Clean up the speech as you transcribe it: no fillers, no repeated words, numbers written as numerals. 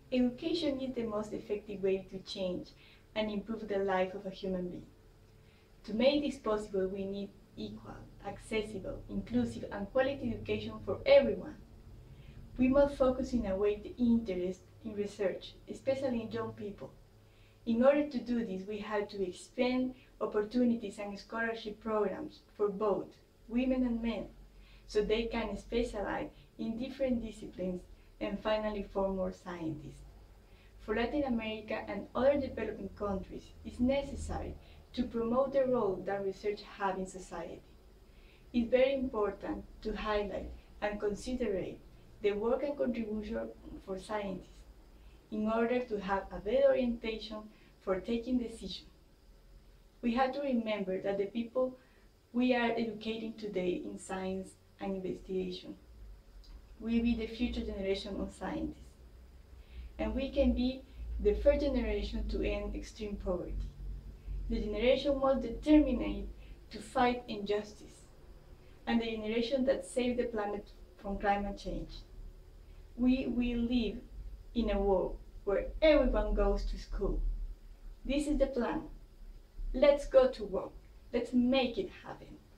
Education is the most effective way to change and improve the life of a human being. To make this possible, we need equal, accessible, inclusive, and quality education for everyone. We must focus in a way the interest in research, especially in young people. In order to do this, we have to expand opportunities and scholarship programs for both women and men, so they can specialize in different disciplines and finally form more scientists. For Latin America and other developing countries, it's necessary to promote the role that research has in society. It's very important to highlight and consider the work and contribution for scientists in order to have a better orientation for taking decisions. We have to remember that the people we are educating today in science and investigation will be the future generation of scientists. And we can be the first generation to end extreme poverty. The generation most determined to fight injustice, and the generation that saves the planet from climate change. We will live in a world where everyone goes to school. This is the plan. Let's go to work. Let's make it happen.